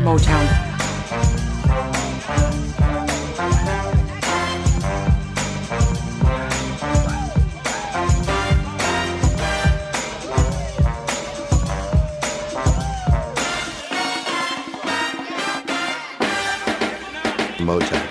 Motown. Motown.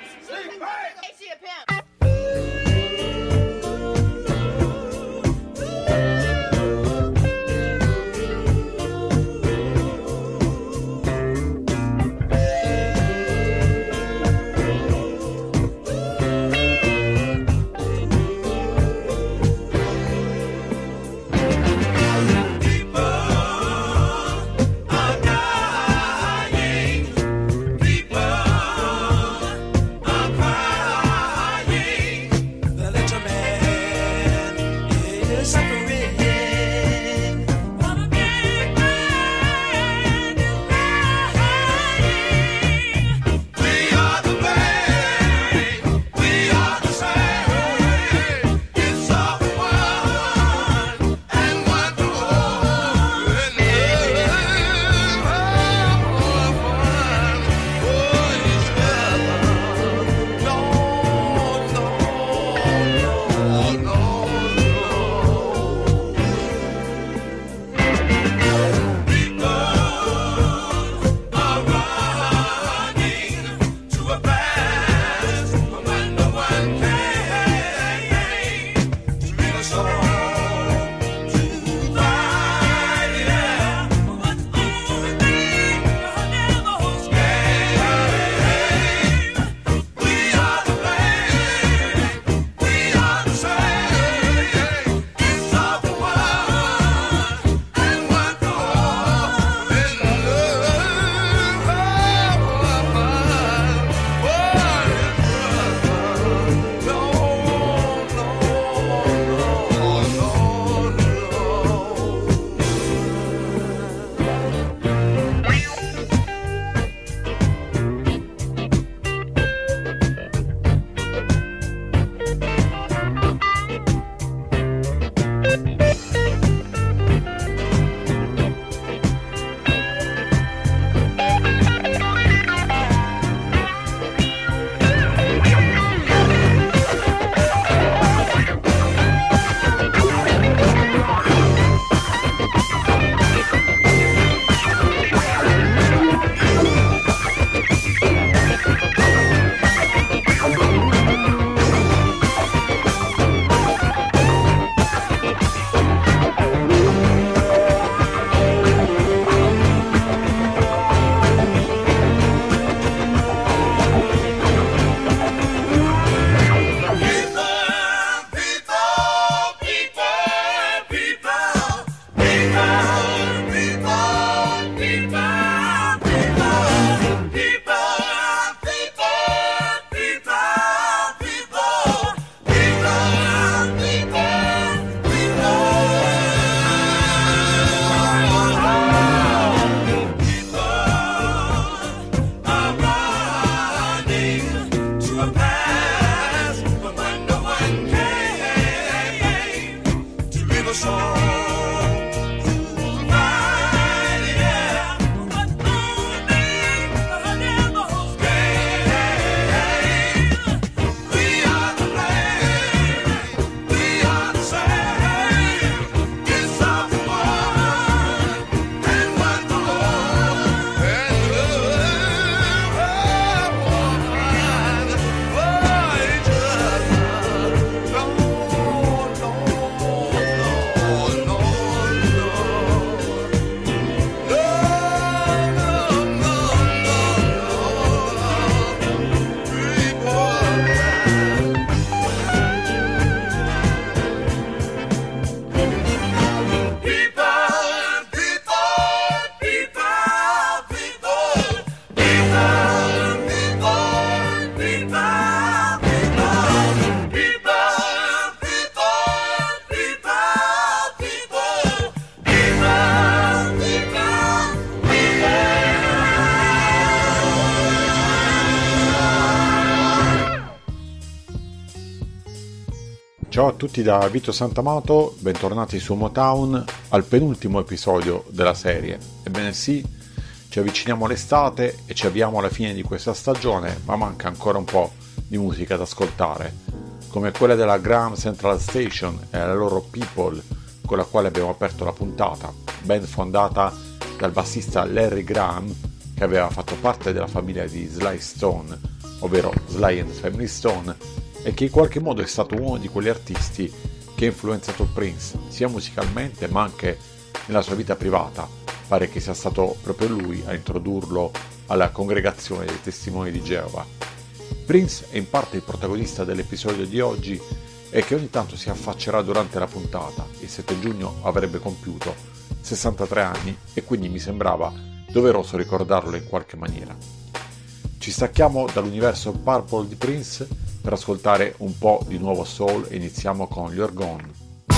Ciao a tutti da Vito Santamato, bentornati su Motown al penultimo episodio della serie. Ebbene sì, Ci avviciniamo all'estate e ci avviamo alla fine di questa stagione, ma manca ancora un po' di musica da ascoltare, come quella della Graham Central Station e la loro People, con la quale abbiamo aperto la puntata, band fondata dal bassista Larry Graham, che aveva fatto parte della famiglia di Sly Stone, ovvero Sly and Family Stone, e che in qualche modo è stato uno di quegli artisti che ha influenzato Prince, sia musicalmente ma anche nella sua vita privata. Pare che sia stato proprio lui a introdurlo alla congregazione dei Testimoni di Geova. Prince è in parte il protagonista dell'episodio di oggi e che ogni tanto si affaccerà durante la puntata. Il 7 giugno avrebbe compiuto 63 anni e quindi mi sembrava doveroso ricordarlo in qualche maniera. Ci stacchiamo dall'universo Purple di Prince per ascoltare un po' di nuovo soul e iniziamo con You're Gone.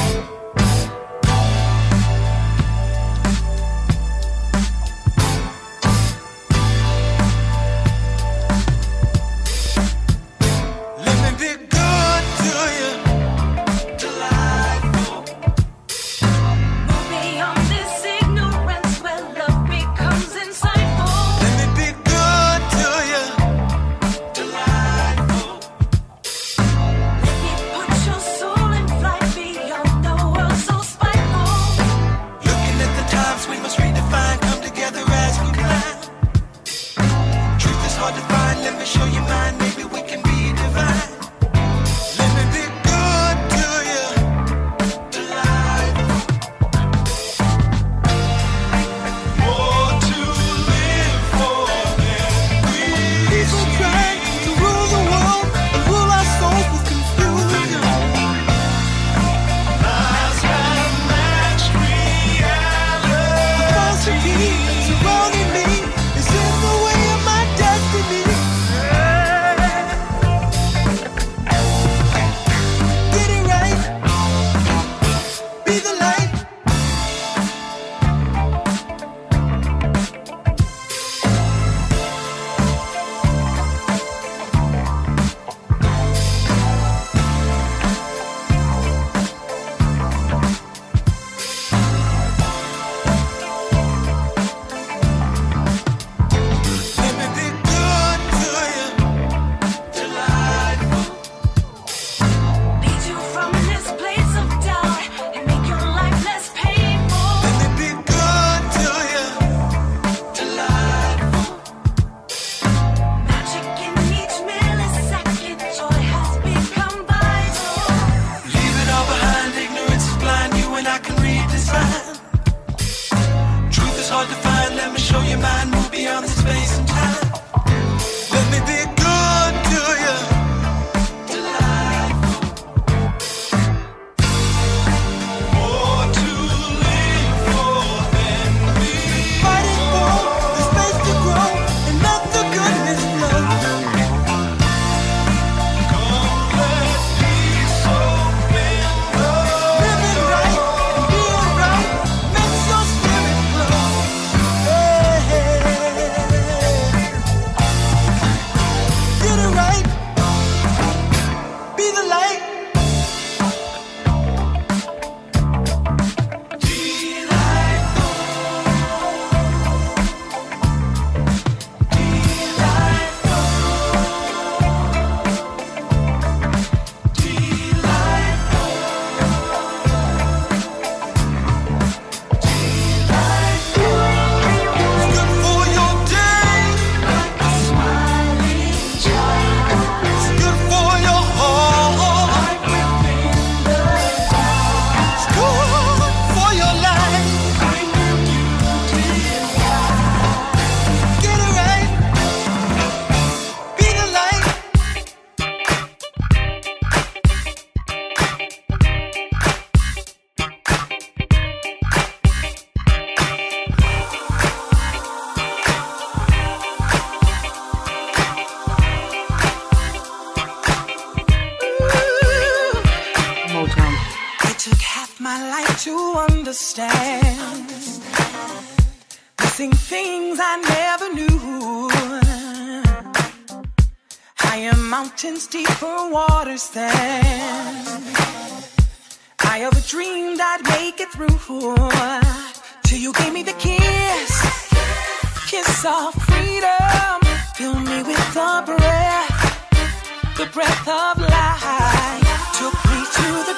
understand. Missing things I never knew. Higher mountains, deeper waters stand. I ever dreamed I'd make it through. Till you gave me the kiss. kiss of freedom. Fill me with the breath of life. Took me to the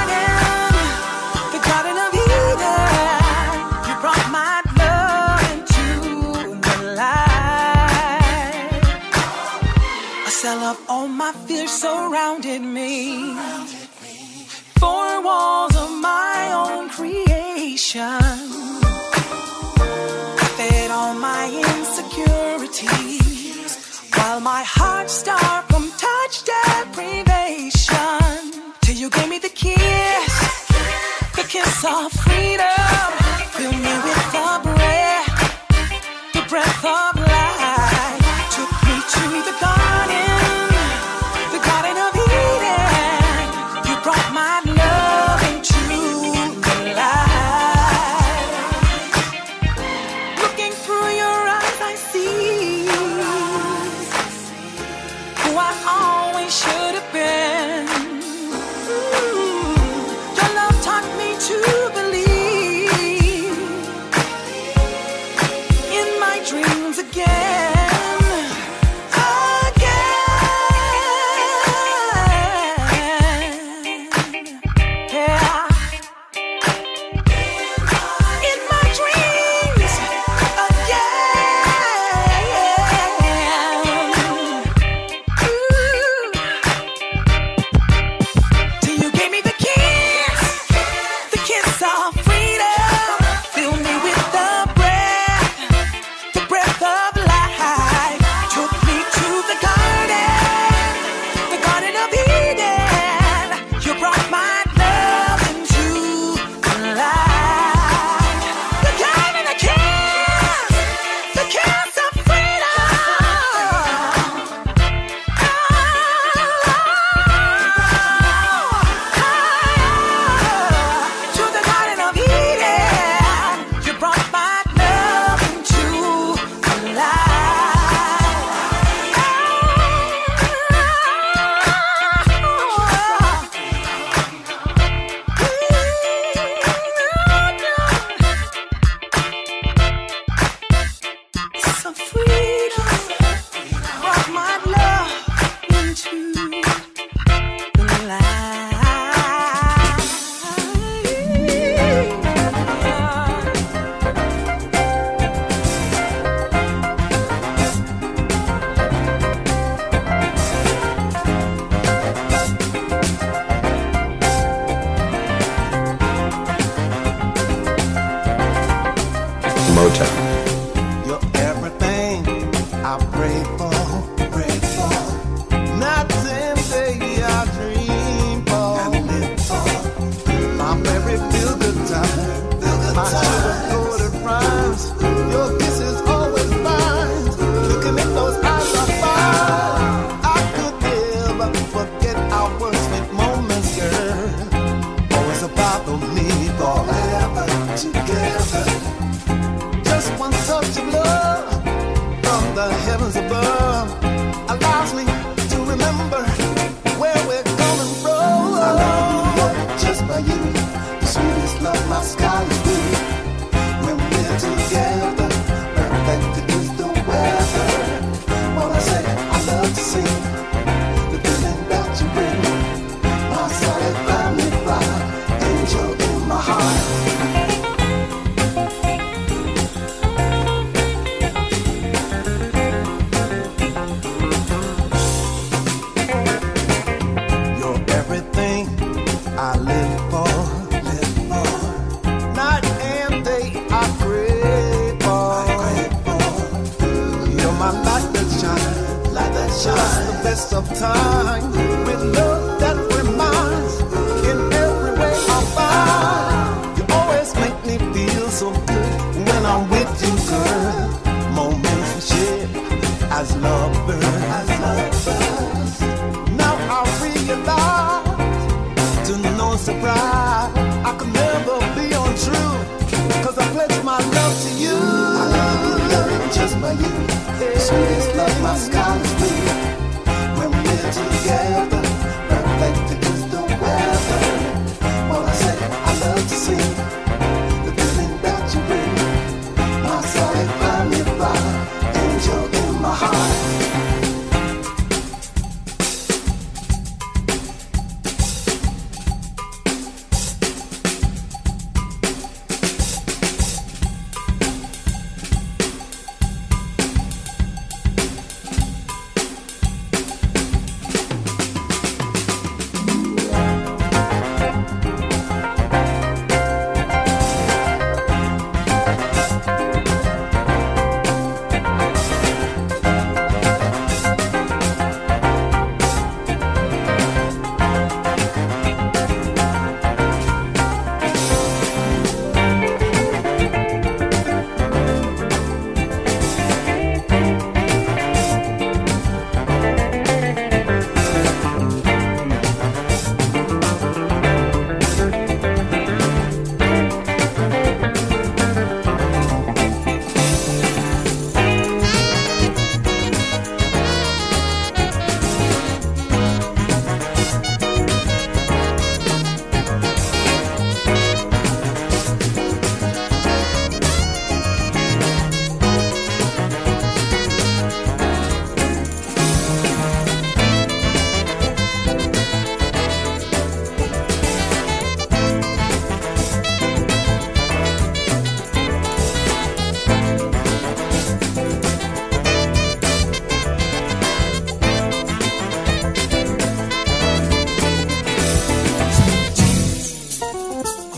Garden of Eden. You brought my love into the light. A cell of all my fears surrounded me. Four walls of my own creation. I fed all my insecurities while my heart starved from touch deprivation. Till you gave me the kiss of freedom. Fill me with the breath of life. Took me to the Garden of Eden. You brought my love into the light. Looking through your eyes, I see who I always should have been. Your love taught me to believe in my dreams again. Motown. You're everything I prayed for. Nights and day I dream for. My very feel good time. My sugar-coated rhymes. Your kisses always mine. Looking at those eyes I find. I could never forget our sweet moments, girl. Always about the need forever together. Just one touch of love from the heavens above allows me to remember where we're coming from. I love you more just by you. The sweetest love my sky is blue. When we're together, perfect is the weather. When I say I love to see the feeling that you bring, my solid family pride, angel in my heart. I live for. Night and day I crave for. You're my light that shines, just the best of time. With love that reminds, in every way I find. You always make me feel so good when I'm with you, girl. Moments we share as lovers. Now I realize, to no surprise, I could never be untrue, 'cause I pledge my love to you. I love you just by you. Sweetest love, my sky is blue. When we're together, perfect is the weather. When I say I love to see the feeling that you bring, my solid family pride.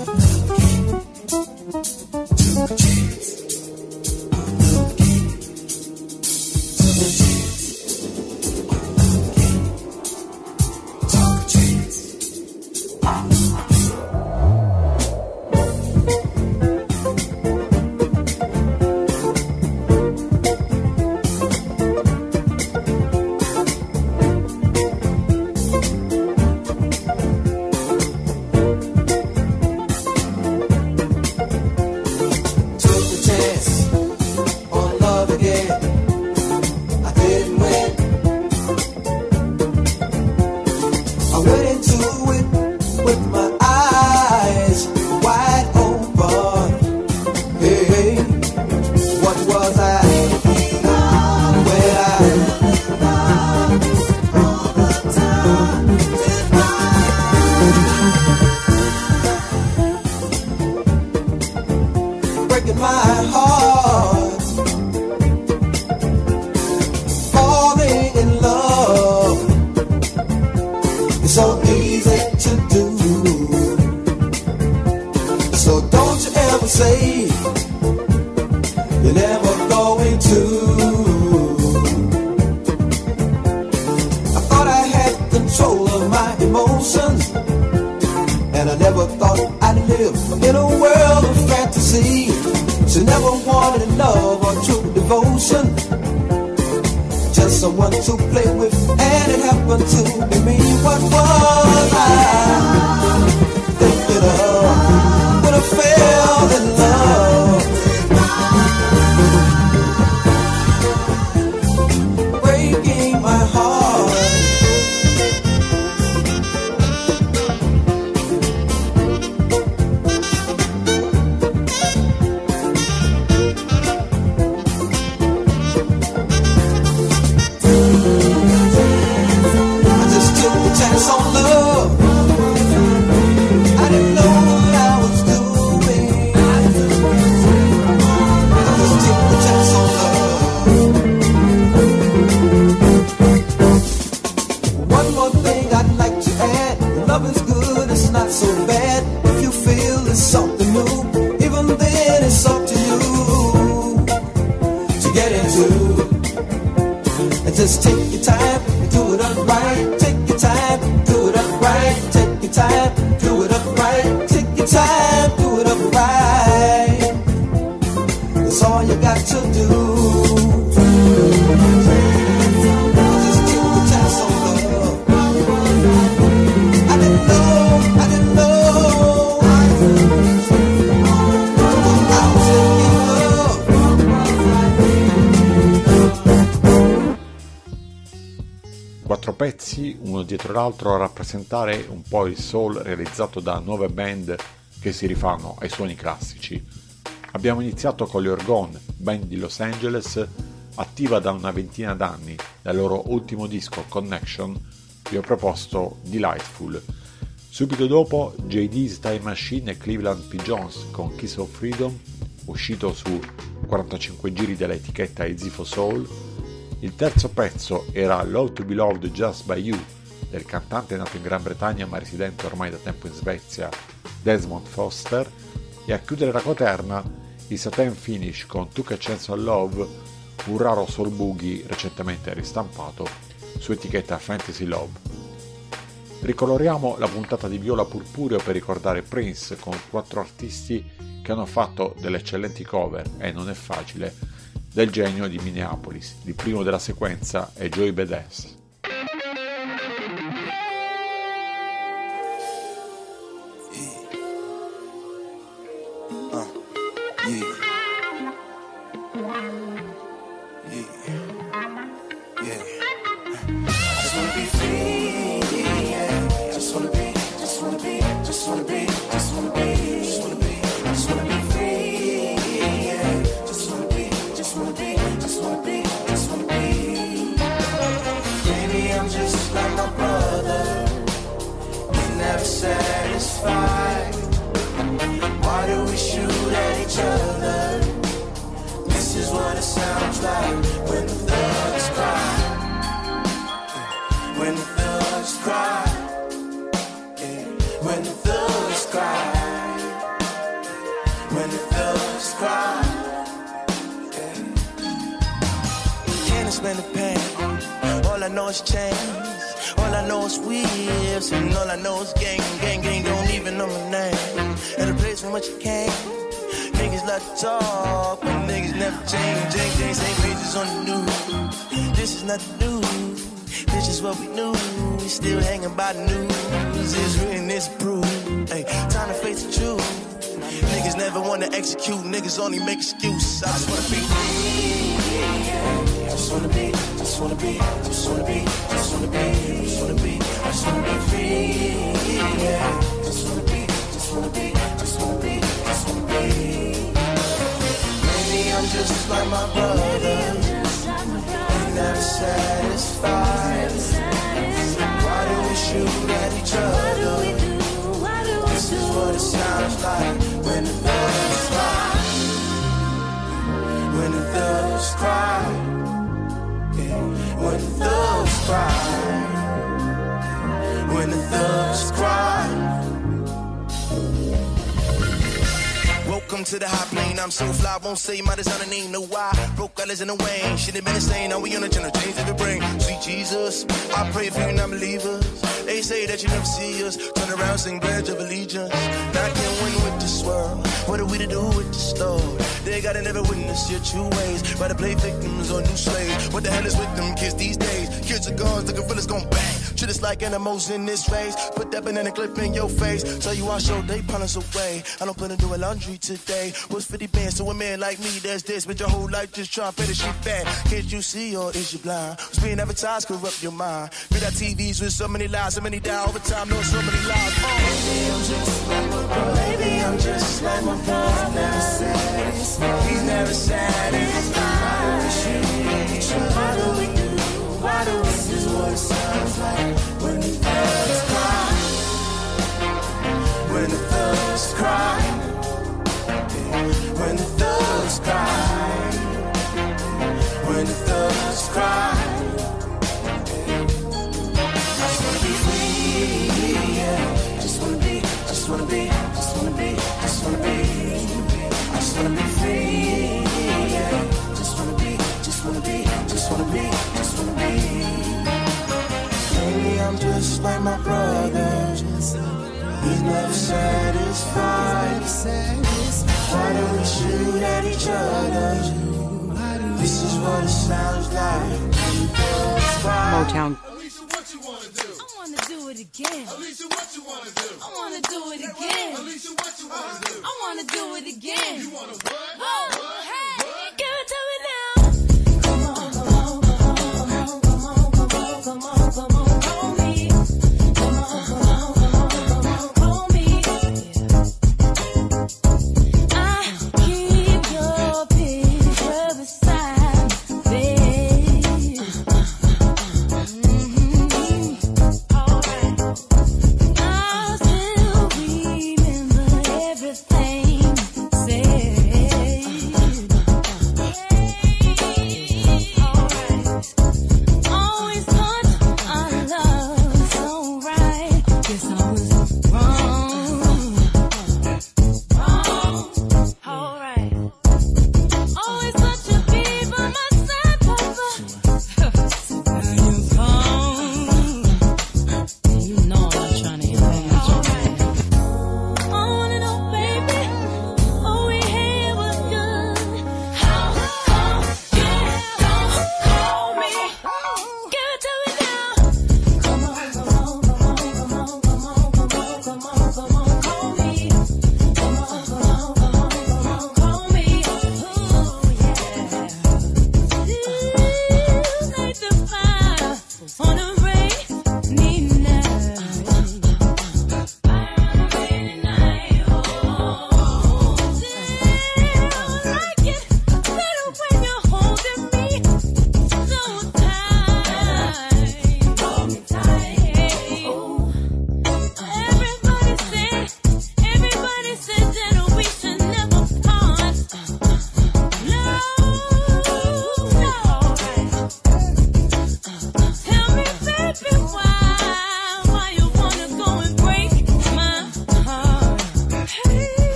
Quattro pezzi, uno dietro l'altro, a rappresentare un po' il soul realizzato da nuove band che si rifanno ai suoni classici. Abbiamo iniziato con gli Orgone, band di Los Angeles, attiva da una ventina d'anni. Dal loro ultimo disco, Connection, vi ho proposto Delightful. Subito dopo, JD's Time Machine e Cleveland P. Jones con Kiss of Freedom, uscito su 45 giri dell'etichetta Easy for Soul. Il terzo pezzo era Love to be Loved Just by You, del cantante nato in Gran Bretagna ma residente ormai da tempo in Svezia, Desmond Foster, e a chiudere la quaterna il Satin Finish con Took a Chance on Love, un raro soul boogie recentemente ristampato su etichetta Fantasy Love. Ricoloriamo la puntata di Viola Purpureo per ricordare Prince con 4 artisti che hanno fatto delle eccellenti cover, e non è facile, del genio di Minneapolis. Il primo della sequenza è Joey Badass. Satisfied. Why do we shoot at each other? when the thugs cry. Yeah. Can't explain the pain. All I know is change. All I know is whips, and all I know is gang. Gang, don't even know my name. At a place from which you came. Niggas like to talk, but niggas never change. Same pages on the news. This is not the news. This is what we knew. We still hanging by the news. It's written, it's approved. Hey, time to face the truth. Niggas never wanna execute. Niggas only make excuses. I just wanna be free. I just wanna be. Just wanna be. Just wanna be. Just wanna be. Just wanna be. I just wanna be free. Yeah. Just wanna be. Just wanna be. Just wanna be. Just wanna be. Maybe I'm just like my brother. Never satisfied. Why do we shoot at each other? This is what it sounds like when the thugs cry. When the thugs cry. Yeah. When the thugs cry. When the thugs cry. Welcome to the high plane, I'm so fly, won't say my designer name, no why. Broke colors in the way, shit have been insane, now we on a channel, change of the brain. Sweet Jesus, I pray for you non-believers. They say that you never see us, turn around, sing Pledge of Allegiance. Now I can't win with this world, what are we to do with this Lord? They gotta never witness your true ways, rather play victims or new slaves. What the hell is with them kids these days? Kids are guns, the gorillas gon' bang. Treat us like animals in this race, put that banana clip in your face. Tell you I show they punish away, I don't plan to do a laundry today. What's 50 bands to a man like me? There's this, but your whole life just trying to pay the shit back. Can't you see or is you blind? What's being advertised corrupt your mind. Read our TVs with so many lies, so many die over time, know so many lies. Maybe I'm just like my brother. Maybe I'm just like my brother. He's never satisfied. Why do we do? Why do we do? This is what it sounds like when the thugs cry. When the thugs cry. When the thugs cry. When the thugs cry. I just wanna be free, yeah. Just wanna be, just wanna be, just wanna be, just wanna be. I just wanna be free, yeah. Just wanna be, just wanna be, just wanna be, just wanna be. Maybe I'm just like my brother. He's never satisfied. Why do we shoot at each other? This is what it sounds like. Motown. Alicia, what you wanna do? I wanna do it again. Alicia, what you wanna do? I wanna do it again. Alicia, what you wanna do? I wanna do it again. You wanna what? Whoa, hey, give it to me now. Come on, come on, come on, come on, come on, come on, come on, call me. Come on, come on, come on, come on, call me. I keep your picture beside me. Alright. I still remember everything said.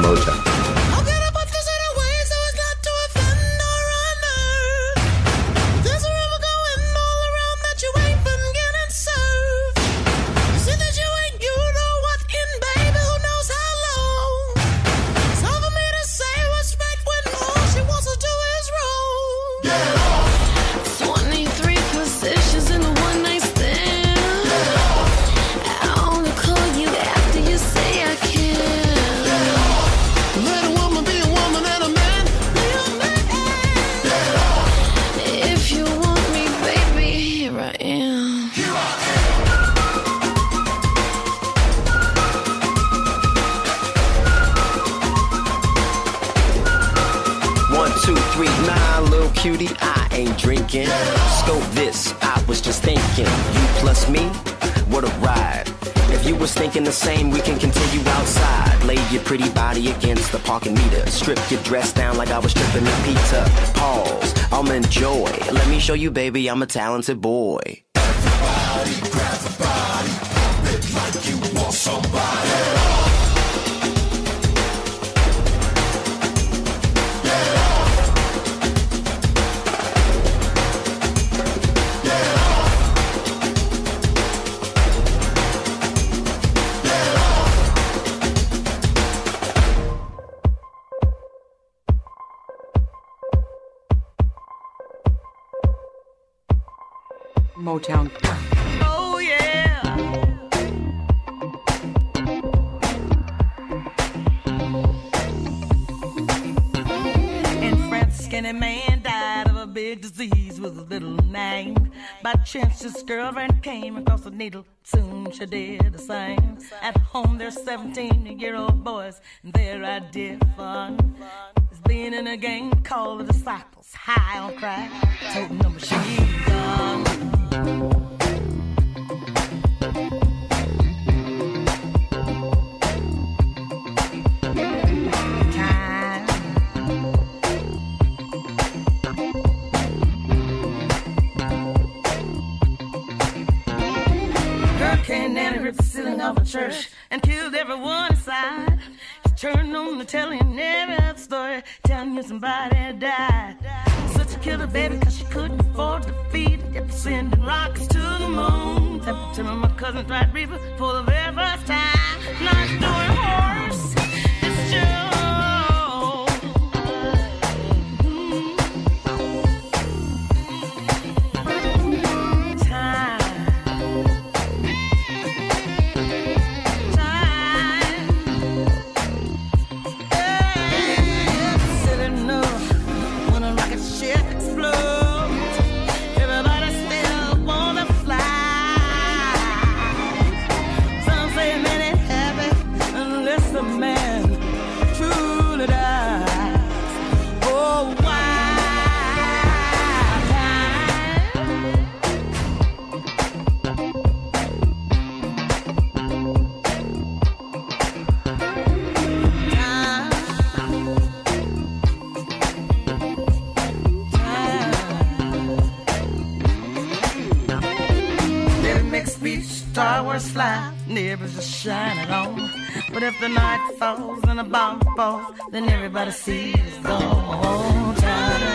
Motown. How can I put this in a way so as not to offend or unnerve? There's a river going all around that you ain't been getting served. You see that you ain't, you know what in, baby, who knows how long. It's hard for me to say what's right when all she wants to do is roll. 23 positions in a one night stand. I only call you after you say I can. Let a woman be a woman and a man be a man. If you want me, baby, here I am. 1, 2, 3, 9, little cutie, I ain't drinking. Scope this, I was just thinking. You plus me, what a ride. If you was thinking the same, we can continue outside. Lay your pretty body against the parking meter. Strip your dress down like I was stripping the pizza. Pause, I'll enjoy. Let me show you, baby, I'm a talented boy. Motown. Oh yeah. In France, a skinny man died of a big disease with a little name. By chance, this girlfriend came across a needle. Soon she did the same. At home, there's 17-year-old boys, and their idea of fun is being in a gang called the Disciples. High on crack, toting a machine gun. Hurricane Nanny ripped the ceiling of a church and killed everyone inside. She turned on the telly and every other story telling you somebody had died. So she killed her baby cause she couldn't afford to feed it. Kept sending rockets to the moon. Tempted my cousin tried reaper for the very first time. Not doing horse, it's Joe. Stars fly, neighbors just shining on. But if the night falls and the bomb falls, then everybody sees the whole time.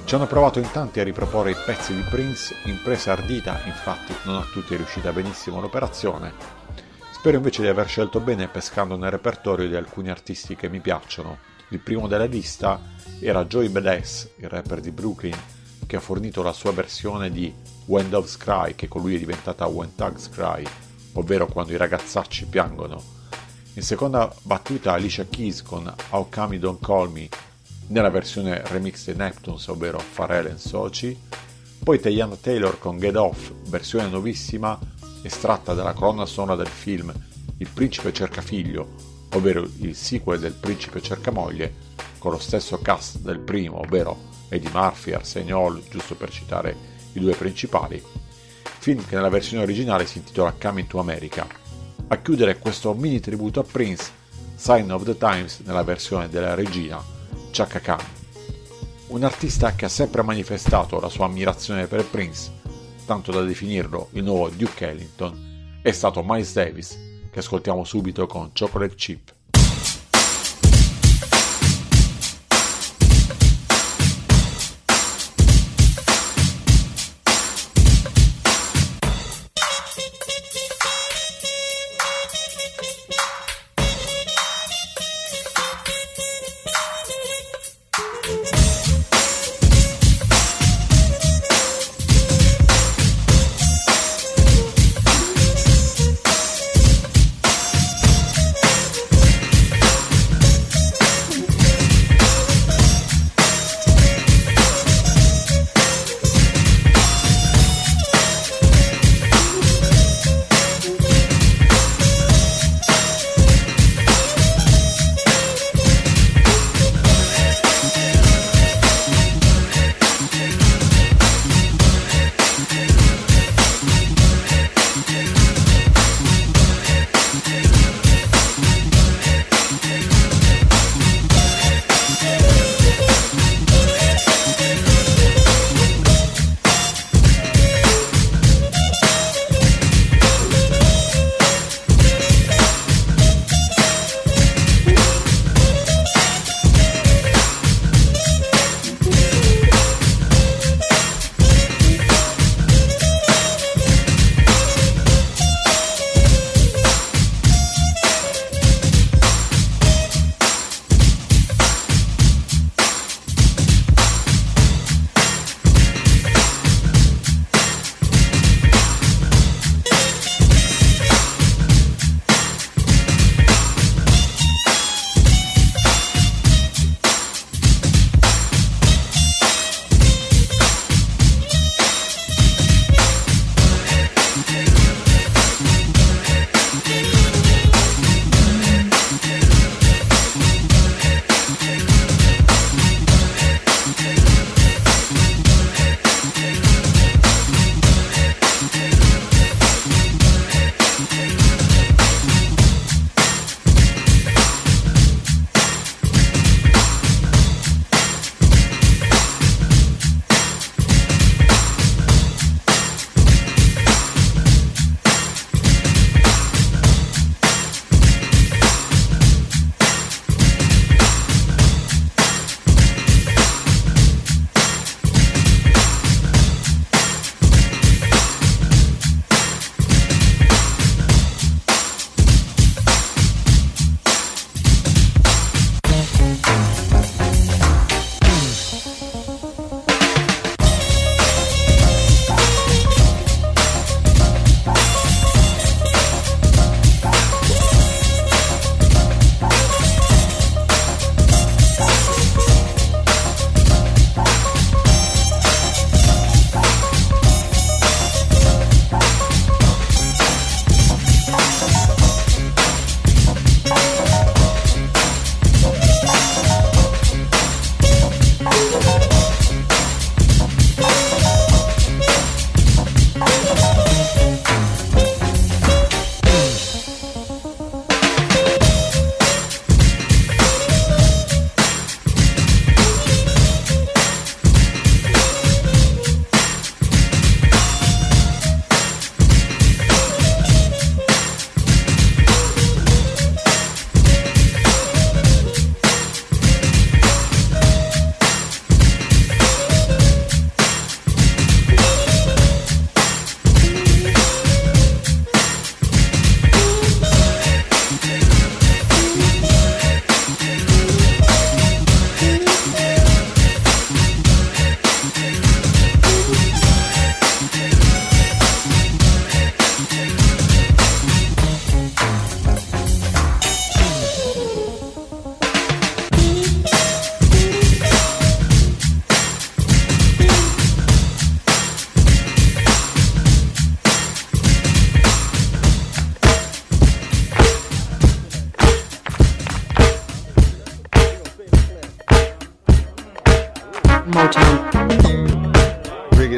Ci hanno provato in tanti a riproporre i pezzi di Prince, impresa ardita, infatti non a tutti è riuscita benissimo l'operazione. Spero invece di aver scelto bene pescando nel repertorio di alcuni artisti che mi piacciono. Il primo della lista era Joey Badass, il rapper di Brooklyn, che ha fornito la sua versione di When Doves Cry, che con lui è diventata When Thugs Cry, ovvero quando i ragazzacci piangono. In seconda battuta Alicia Keys con How Come You Don't Call Me, nella versione remix dei Neptunes, ovvero Pharrell e Soci. Poi Teyana Taylor con Get Off, versione nuovissima estratta dalla colonna sonora del film Il Principe Cerca Figlio, ovvero il sequel del Principe Cerca Moglie, con lo stesso cast del primo, ovvero Eddie Murphy, Arsenio Hall, giusto per citare i due principali, film che nella versione originale si intitola Coming to America. A chiudere questo mini tributo a Prince, Sign of the Times nella versione della regina Chaka Khan. Un artista che ha sempre manifestato la sua ammirazione per Prince, tanto da definirlo il nuovo Duke Ellington, è stato Miles Davis, che ascoltiamo subito con Chocolate Chip.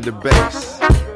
of the bass.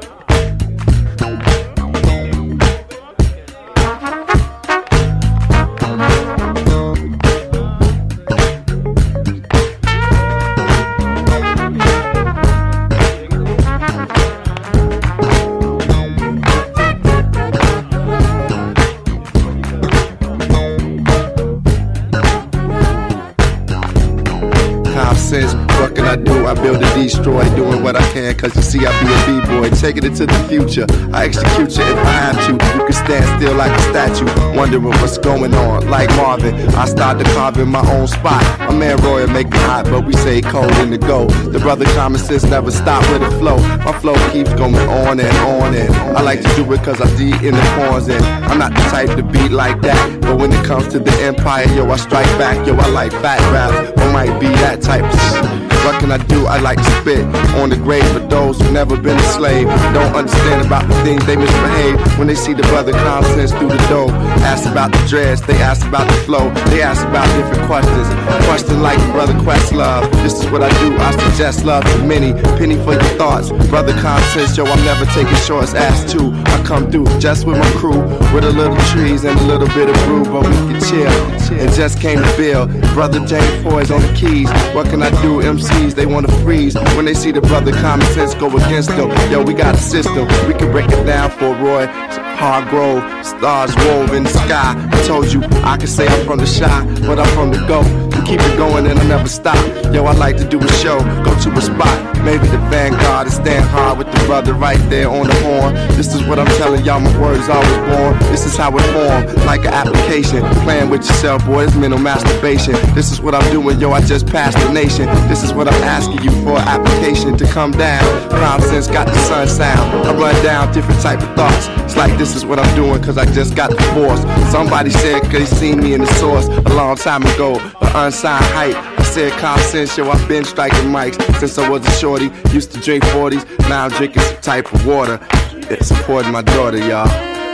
What can I do? I build and destroy, doing what I can, cause you see I be a B-boy, taking it to the future. I execute you if I have to. You can stand still like a statue, wondering what's going on. Like Marvin, I start to carve in my own spot. My man Roy make me hot, but we say cold in the go. The brother Common Sense never stop with the flow. My flow keeps going on and on, and I like to do it cause I see in the corners, and I'm not the type to beat like that. But when it comes to the empire, yo, I strike back. Yo, I like fat raps, or might be that type of shit. What can I do? I like to spit on the grave for those who've never been a slave. Don't understand about the things they misbehave when they see the brother Common Sense through the door. Ask about the dreads, they ask about the flow, they ask about different questions. Question like brother Questlove. This is what I do, I suggest love to many. Penny for your thoughts, brother Common Sense. Yo, I'm never taking shorts, ass too. I come through just with my crew, with a little trees and a little bit of brew, but we can chill. And just came to Bill, brother James Foy's on the keys. What can I do? MCs, they wanna freeze when they see the brother Common Sense go against them. Yo, we got a system, we can break it down for Roy Hargrove. Stars wove in the sky. I told you, I can say I'm from the shy, but I'm from the go. Keep it going and I never stop. Yo, I like to do a show, go to a spot, maybe the Vanguard, and stand hard with the brother right there on the horn. This is what I'm telling y'all, my word is always born. This is how it formed, like an application. Playing with yourself, boy, it's mental masturbation. This is what I'm doing, yo, I just passed the nation. This is what I'm asking you for, an application to come down. Common Sense got the sun sound. I run down different type of thoughts. It's like this is what I'm doing, cause I just got the force. Somebody said, cause they seen me in the source a long time ago, an unsigned hype. I said Common Sense, yo, I've been striking mics since I was a shorty. Used to drink 40s, now I'm drinking some type of water. It's supporting my daughter, y'all.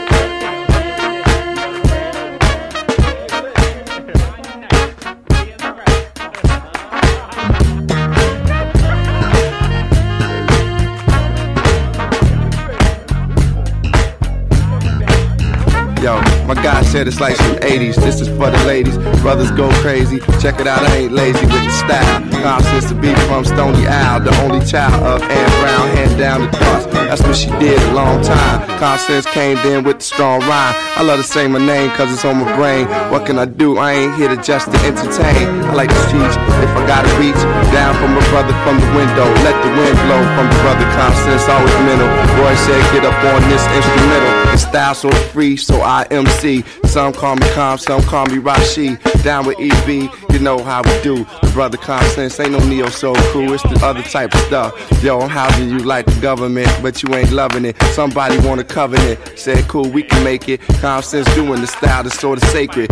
Yo, my guy said it's like some 80s. This is for the ladies. Brothers go crazy. Check it out, I ain't lazy with the style. Common Sense to be from Stony Owl, the only child of Ann Brown, hand down the cross. That's what she did a long time. Common Sense came in with the strong rhyme. I love to say my name cause it's on my brain. What can I do? I ain't here to just to entertain. I like to teach. If I gotta reach down from a brother from the window, let the wind blow from the brother. Common Sense always mental. Roy said get up on this instrumental. The style so free, so I MC. Some call me Calm, some call me Rashi. Down with EB, you know how we do. The brother Common Sense ain't no neo soul crew, it's the other type of stuff. Yo, I'm housing you like the government, but you ain't loving it. Somebody want a covenant, said cool, we can make it. Common Sense doing the style that's sort of sacred.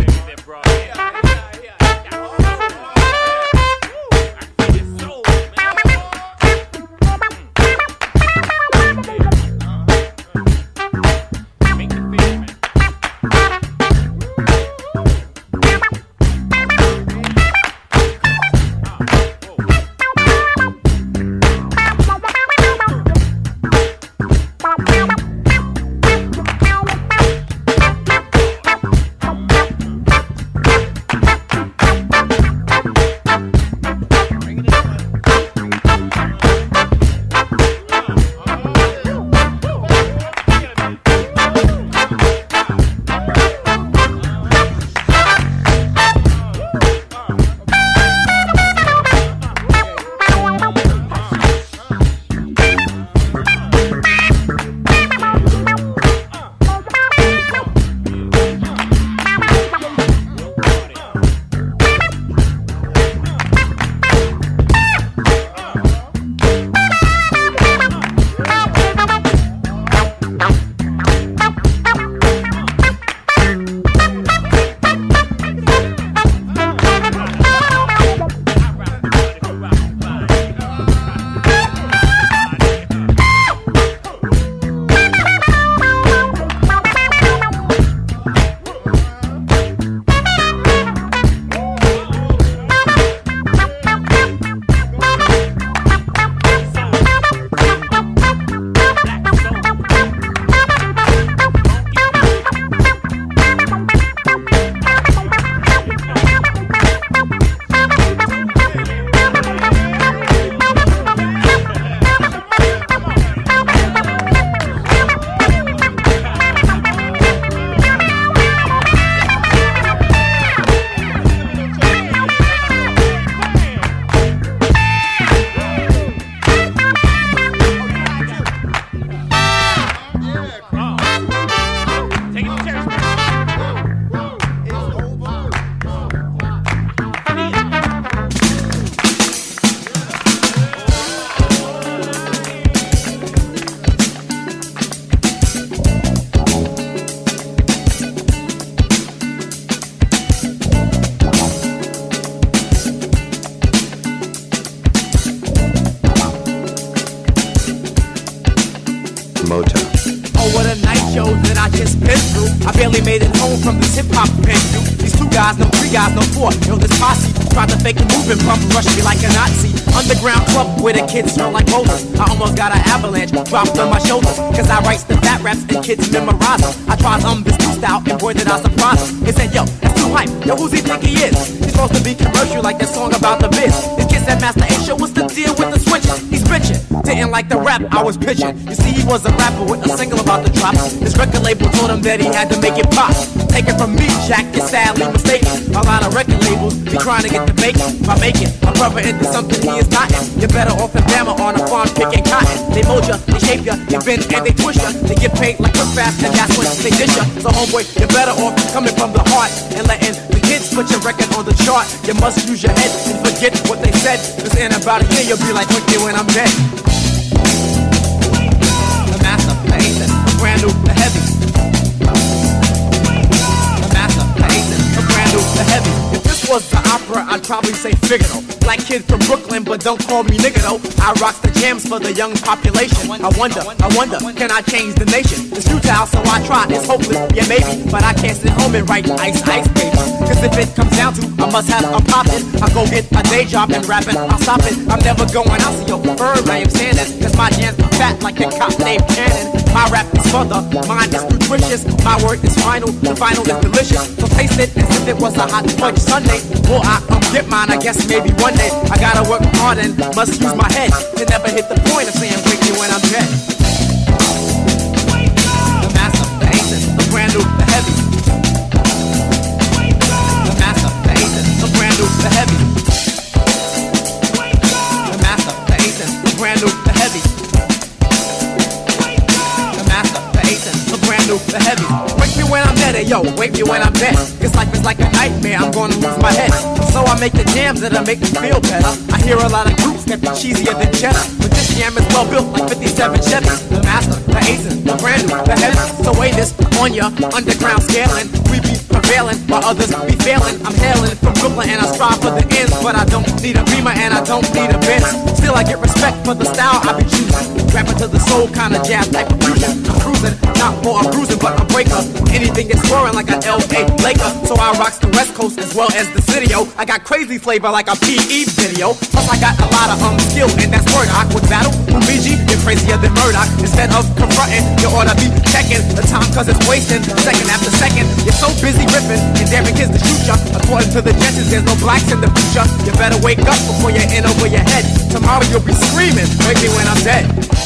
been through. I barely made it home from this hip-hop venue. These 2 guys, no 3 guys, no 4. Yo, this posse tried to fake a movement, bump rush me like a Nazi. Underground club where the kids smell like boulders. I almost got an avalanche dropped on my shoulders. Cause I write the fat raps and kids memorize them. I tried this new style and boy did I surprise him. He said, yo, that's too hype. Yo, who's he think he is? He's supposed to be commercial like that song about the biz. This kid said, Master A, show what's the deal with the switching? He's bitching. Didn't like the rap I was pitching. You see, he was a rapper with a single about the drop. His record label told him that he had to make it pop. Take it from me, Jack, you're sadly mistaken. A lot of record labels be trying to get the bacon by making a brother into something he is not in. You're better off in Bama on a farm picking cotton. They mold ya, they shape ya, they bend and they twist ya. They get paid like quick fast and that's when they dish ya. So homeboy, you're better off coming from the heart and letting the kids put your record on the chart. You must use your head and forget what they said. Cause in about a year you'll be like Ricky when I'm dead. The master, the Ace, the brand new, the heavy. The master, the Ace, the brand new, the heavy. If this was the opera, I'd probably say Figaro. Black kid from Brooklyn, but don't call me nigga though. I rocks the jams for the young population. I wonder, can I change the nation? It's futile, so I try. It's hopeless, yeah maybe, but I can't sit home and write ice paper. Cause if it comes down to, I must have a poppin'. I go get a day job and rapping, I'll stop it. I'm never going out, so yo, preferred I am standing. Cause my jams are fat like a cop named Cannon. My rap is further, mine is nutritious. My word is final, the final is delicious. So taste it as if it was a hot fudge sundae. Will I get mine? I guess maybe one day. I gotta work hard and must use my head to never hit the point of saying break you when I'm dead. The master, the Ace, the brand new, the heavy. The master, the Ace, the brand new, the heavy. The master, the Ace, the brand new, the heavy. The master, the Ace, the brand new, the heavy. Wake me when I'm dead, and yo, wake me when I'm dead. This life is like a nightmare, I'm gonna lose my head. So I make the jams that'll make me feel better. I hear a lot of groups that be cheesier than cheddar, but this jam is well built like 57 Chevy. The master, the Ace, the brand new, the heavy. So wait this on ya, underground scaling. We be prevailing while others be failing. I'm hailing from Brooklyn and I strive for the ends, but I don't need a Beamer and I don't need a Benz. Still I get respect for the style I be choosing. Rapping to the soul kind of jazz type of fusion. I'm cruising, not more I'm bruising, but a breaker. Anything is scoring like an LA Laker. So I rocks the West Coast as well as the city, yo. I got crazy flavor like a PE video. Plus I got a lot of skill and that's word. With battle, Umiji, you're crazier than Murdoch. Instead of confronting, you ought to be checking the time cause it's wasting. Second after second, you're so busy ripping and daring kids to shoot ya. According to the judges, there's no blacks in the future. You better wake up before you're in over your head. Tomorrow you'll be screaming, wake me when I'm dead.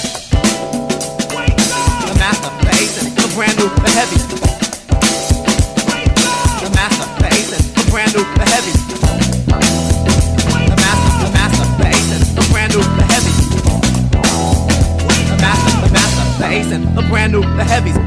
The master, the Ace, the brand new, the heavy. The master, the Ace, the brand new, the heavy. The master, the Ace, the brand new, the heavy. The master, the Ace, the brand new, the heavies.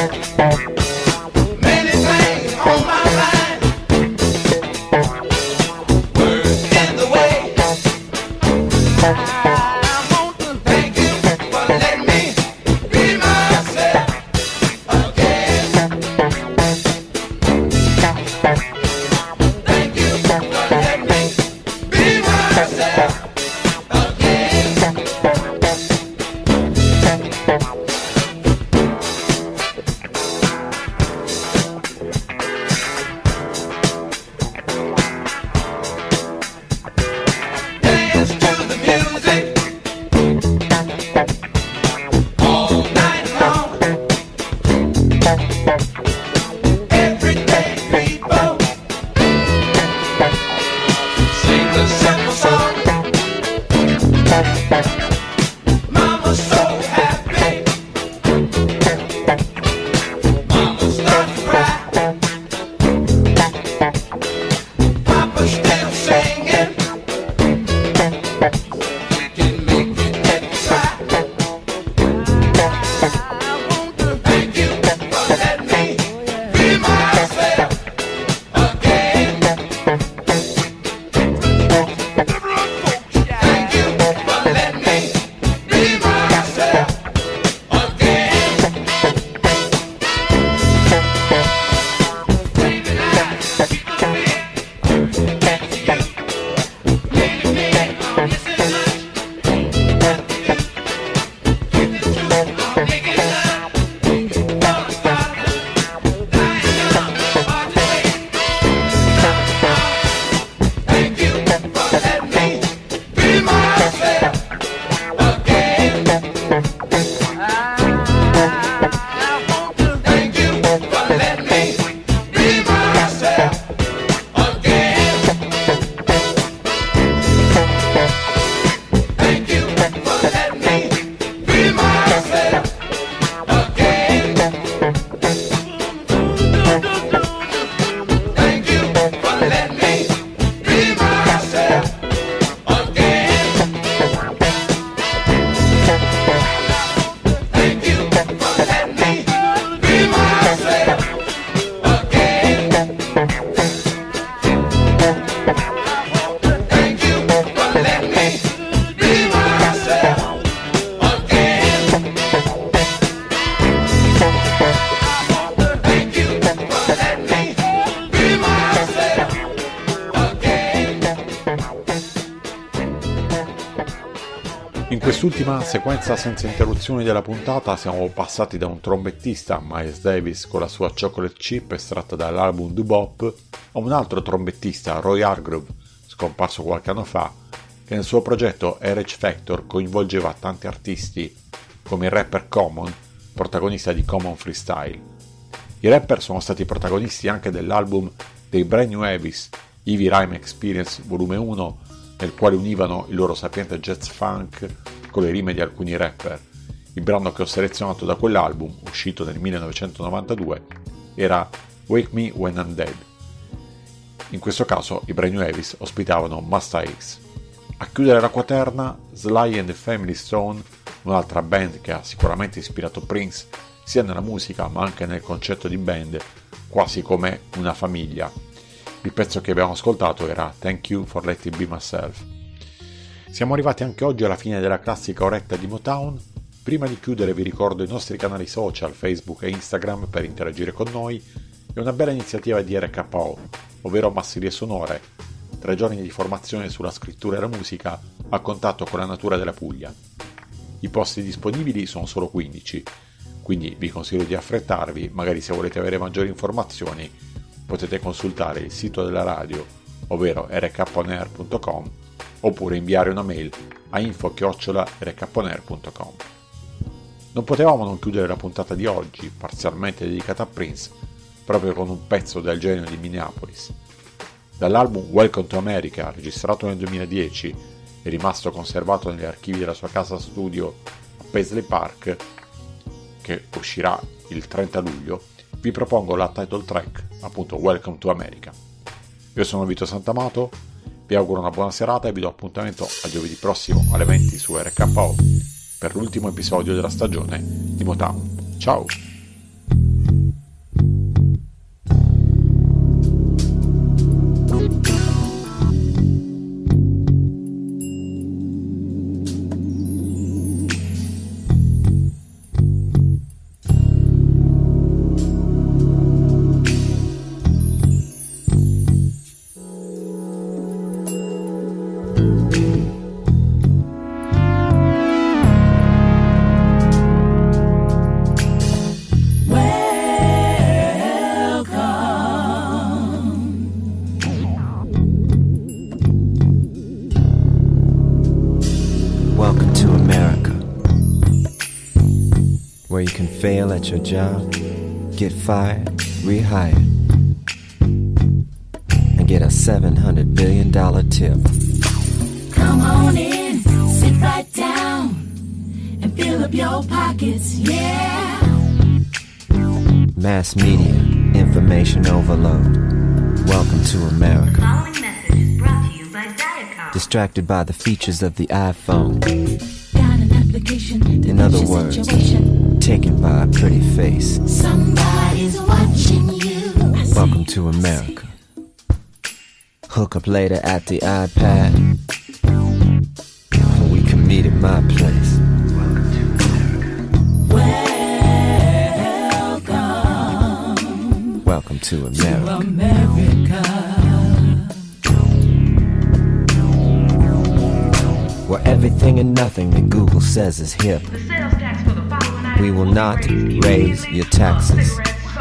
Many things on my mind. Words in the way. I want to thank you for letting me be myself again. Thank you for letting me be myself again. Dance to the music all night long. Everyday people sing the simple song. Mama's so happy. Mama starts to cry. Papa's still singing. We can make it if we try. I want to thank you for letting me be myself again. Thank you for letting me be myself again. Baby, I keep a being next to you. Lady, me, I'm missing much. Keep the truth, I'm making love. All the stars, dying young, hard to wait. Thank you for letting me be myself again. I want to thank you for letting me be myself again. Thank you for letting me be myself again. Thank you for letting me be myself again. Thank you for letting me be myself again. Thank you for letting me be myself again. Thank you for letting me be myself again. In quest'ultima sequenza senza interruzioni della puntata siamo passati da un trombettista, Miles Davis, con la sua Chocolate Chip estratta dall'album Do Bop, a un altro trombettista, Roy Hargrove, scomparso qualche anno fa, che nel suo progetto RH Factor coinvolgeva tanti artisti, come il rapper Common, protagonista di Common Freestyle. I rapper sono stati protagonisti anche dell'album dei Brand New Abyss, Ivy Rhyme Experience Volume 1, nel quale univano il loro sapiente jazz funk con le rime di alcuni rapper. Il brano che ho selezionato da quell'album, uscito nel 1992, era Wake Me When I'm Dead. In questo caso i Brand New Abyss ospitavano Masta X. A chiudere la quaterna, Sly and the Family Stone, un'altra band che ha sicuramente ispirato Prince sia nella musica ma anche nel concetto di band, quasi come una famiglia. Il pezzo che abbiamo ascoltato era Thank You for Letting Me Be Myself. Siamo arrivati anche oggi alla fine della classica oretta di Motown. Prima di chiudere vi ricordo i nostri canali social, Facebook e Instagram per interagire con noi e una bella iniziativa di RKO, ovvero Masserie Sonore, 3 giorni di formazione sulla scrittura e la musica a contatto con la natura della Puglia. I posti disponibili sono solo 15, quindi vi consiglio di affrettarvi, magari se volete avere maggiori informazioni potete consultare il sito della radio, ovvero rkonair.com, oppure inviare una mail a info@rkonair.com. Non potevamo non chiudere la puntata di oggi, parzialmente dedicata a Prince, proprio con un pezzo del genio di Minneapolis. Dall'album Welcome to America, registrato nel 2010 e rimasto conservato negli archivi della sua casa studio a Paisley Park, che uscirà il 30 luglio, vi propongo la title track, appunto Welcome to America. Io sono Vito Santamato, vi auguro una buona serata e vi do appuntamento a giovedì prossimo alle 20 su RKO per l'ultimo episodio della stagione di Motown. Ciao! fail at your job, get fired, rehired, and get a $700 billion tip. Come on in, sit right down, and fill up your pockets, yeah. Mass media, information overload. Welcome to America. Following message is brought to you by Viacom. Distracted by the features of the iPhone. Got an application. In other words, taken by a pretty face. Somebody's watching you. Welcome to America. Hook up later at the iPad, or we can meet at my place. Welcome to America. Where everything and nothing that Google says is hip. We will not raise your taxes.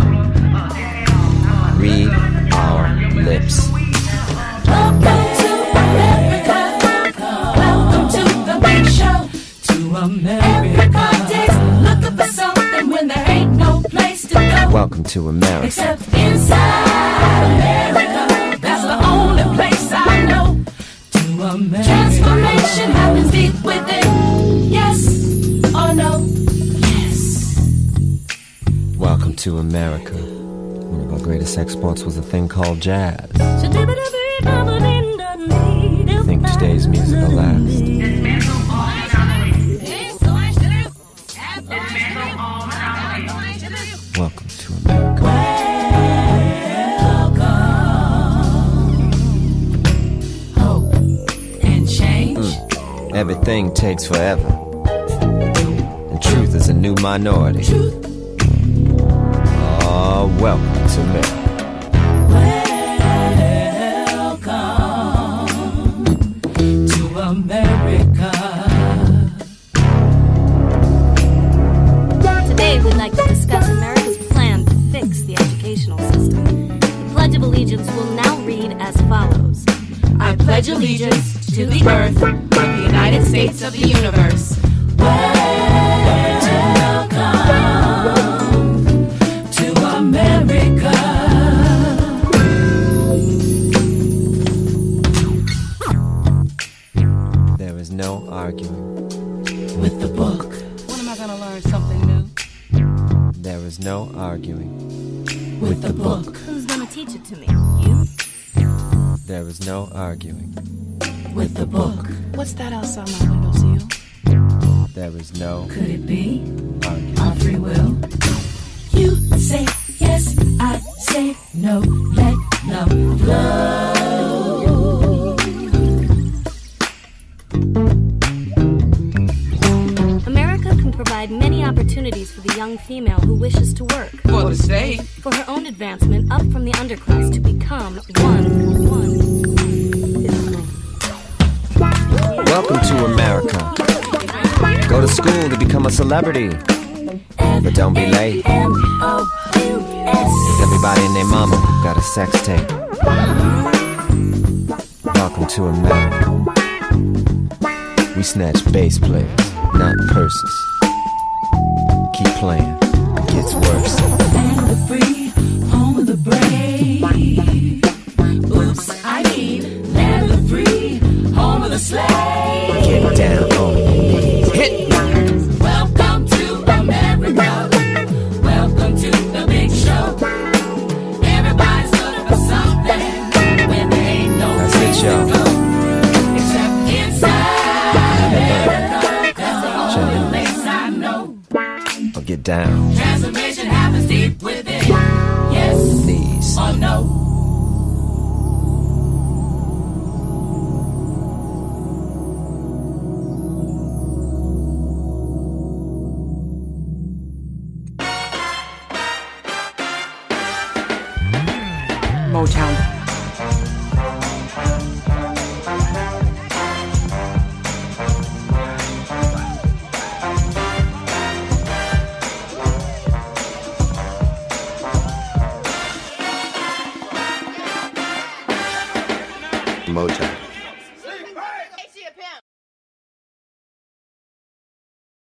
Read our lips. Welcome to America. Welcome to the big show. To America. Everybody's looking for something when there ain't no place to go. Welcome to America. Except inside America. That's the only place I know. To America. Transformation happens deep within. Yes or no? Yes. Welcome to America. One of our greatest exports was a thing called jazz. I think today's music will last. Welcome to America. Hope and change. Everything takes forever. And truth is a new minority. Oh, welcome to America. Welcome to America. Today we'd like to discuss America's plan to fix the educational system. The Pledge of Allegiance will now read as follows. I pledge allegiance to the earth of the United States of the universe. Welcome to America. There is no arguing with the book. When am I going to learn something new? There is no arguing with the book. Who's gonna teach it to me? You? There is no arguing with the book. What's that outside my windowsill? There is no Could it be arguing. our free will? You say yes, I say no. Let love flow. America can provide many opportunities for the young female who wishes to work. For the state. For her own advancement up from the underclass to become one. Welcome to America. Go to school to become a celebrity. But don't be late. Everybody and their mama got a sex tape. Welcome to America. We snatch bass players, not purses. Keep playing, it gets worse. Land of the free, home of the brave. Oops, I mean, land of the free, home of the slave. Get down on your knees. Hit me. Welcome to America. Welcome to the big show. Everybody's looking for something when there ain't no That's place it, to y'all. go. Except inside America. That's the only place I know. Or get down. Transformation happens deep within. Yes Knees. or no? Motown. Motown.